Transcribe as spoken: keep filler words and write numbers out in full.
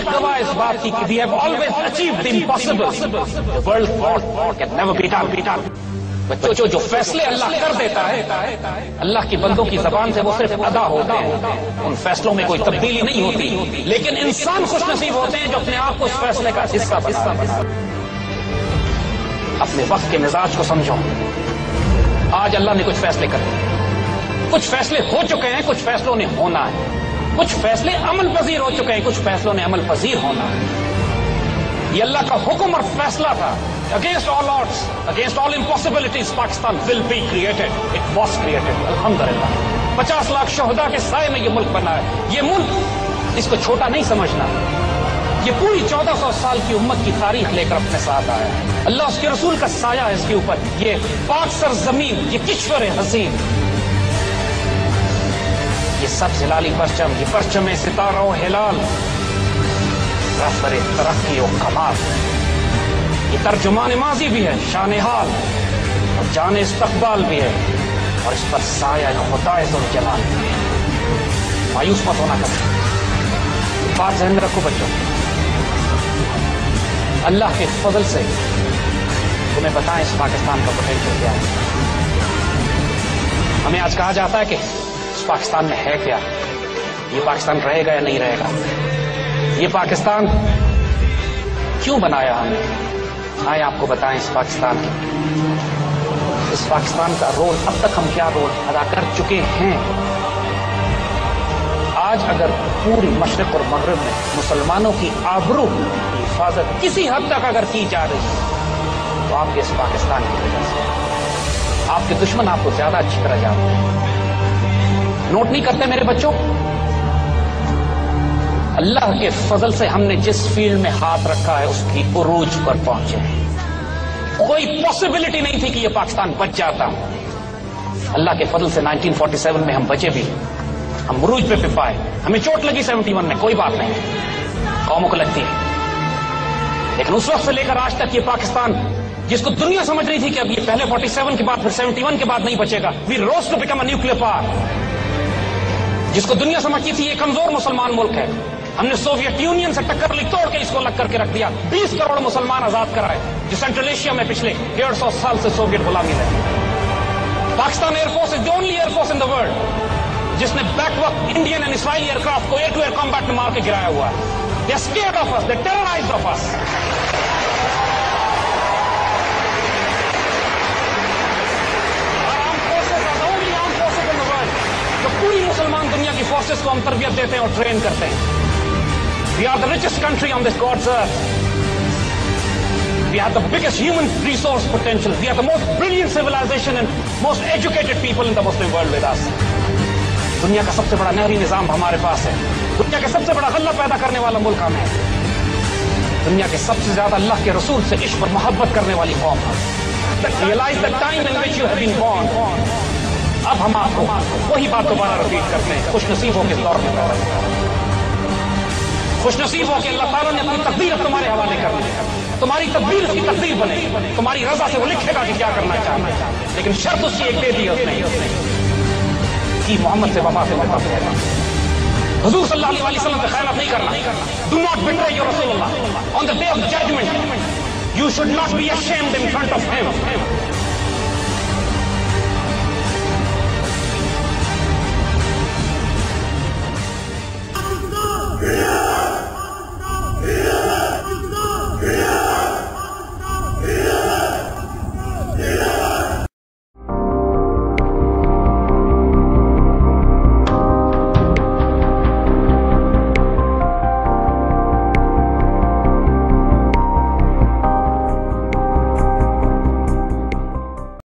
गवाह इस बात की कि we have always achieved the impossible. The world thought can never be done. बच्चों, जो फैसले अल्लाह कर देता है, अल्लाह की बंदों की जबान से वो सिर्फ अदा होते हैं, उन फैसलों में कोई तब्दीली नहीं होती। लेकिन इंसान खुश नसीब होते हैं जो अपने आप को उस फैसले का हिस्सा बना। अपने वक्त के मिजाज को समझो। आज अल्लाह ने कुछ फैसले कर दिए, कुछ फैसले हो चुके हैं, कुछ फैसलों ने होना है, कुछ फैसले अमल पजीर हो चुके हैं, कुछ फैसलों ने अमल पजीर होना है। ये अल्लाह का हुक्म और फैसला था। Against all odds, against all impossibilities, Pakistan will be created. It was created. Alhamdulillah. पचास लाख शोहदा के साए में ये मुल्क बना है। ये मुल्क, इसको छोटा नहीं समझना। ये पूरी चौदह सौ साल की उम्मत की तारीख लेकर अपने साथ आया है। अल्लाह उसके रसूल का साया है इसके ऊपर। ये पाक सरजमीन, ये किश्वर हसीन, ये सब हिलाली परचम, ये परचम सितारा और हिलाल, रफ़रे तरक्की और कमाल। ये तर्जुमान माजी भी है, शान हाल और जान इस्तकबाल भी है, और इस पर साया खुदाए ज़ुल जलाल। मायूस मत होना कभी, बात ज़हन में रखो बच्चों। अल्लाह के फजल से तुम्हें बताएं इस पाकिस्तान का पोटेंशियल क्या है। हमें आज कहा जाता है कि इस पाकिस्तान में है क्या, ये पाकिस्तान रहेगा या नहीं रहेगा, ये पाकिस्तान क्यों बनाया हमने। आए आपको बताएं इस पाकिस्तान की, इस पाकिस्तान का रोल अब तक हम क्या रोल अदा कर चुके हैं। आज अगर पूरी मशरिक और मगरिब में मुसलमानों की आबरू की हिफाजत किसी हद तक अगर की जा रही है तो आपके इस पाकिस्तान की वजह से। आपके दुश्मन आपको ज्यादा अच्छी तरह जानते हैं। नोट नहीं करते मेरे बच्चों, अल्लाह के फजल से हमने जिस फील्ड में हाथ रखा है उसकी उरूज पर पहुंचे हैं। कोई पॉसिबिलिटी नहीं थी कि यह पाकिस्तान बच जाता। अल्लाह के फजल से नाइनटीन फोर्टी सेवन में हम बचे भी, हम उरूज पे पे पाए। हमें चोट लगी सेवेंटी वन में, कोई बात नहीं, कौमों को लगती है, लेकिन उस वक्त से लेकर आज तक ये पाकिस्तान, जिसको दुनिया समझ रही थी कि अब ये पहले फोर्टी सेवन के बाद फिर सेवेंटी वन के बाद नहीं बचेगा, we rose to become a nuclear power, जिसको दुनिया समझती थी ये कमजोर मुसलमान मुल्क है, हमने सोवियत यूनियन से टक्कर ली, तोड़ के इसको अलग करके रख दिया। बीस करोड़ मुसलमान आजाद कराए जो सेंट्रल एशिया में पिछले डेढ़ सौ साल से सोवियत गुलामी में। Pakistan air force is the only air force in the world जिसने बैक वक्त इंडियन एंड इसराइली एयरक्राफ्ट को एयर टू एयर कॉम्बैट में मार के गिराया हुआ है। They are scared of us, they terrorized of us. पूरी मुसलमान दुनिया की फोर्सेस को हम तरबियत देते हैं और ट्रेन करते हैं। We are the richest country on this God's earth. We have the biggest human resource potential. We are the most brilliant civilization and most educated people in the Muslim world with us. दुनिया का सबसे बड़ा नहरी निजाम हमारे पास है। दुनिया का सबसे बड़ा गल्ला पैदा करने वाला मुल्क हम है। दुनिया के सबसे ज्यादा अल्लाह के रसूल से इश्क और मोहब्बत करने वाली कौम है। Realize the time in which you have been born. अब हम आपको वही बात दोबारा रिपीट करते हैं। खुश नसीब हो के इस दौर में पैदा हुआ, खुश नसीब हो के अल्लाह ताला ने अपनी तकदीर अब तुम्हारे हवाले कर दी। तुम्हारी तकदीर उसकी तकदीर बने, तुम्हारी रजा से वो लिखेगा कि क्या करना चाहता है। लेकिन शर्त उसकी एक दे दी उसने कि मोहम्मद से वफा से मोहब्बत है, हुजूर सल्लल्लाहु अलैहि वसल्लम से खयानत नहीं करना। डू नॉट बिट्रे योर रसूलुल्लाह on the day of judgement. You should not be ashamed in front of him.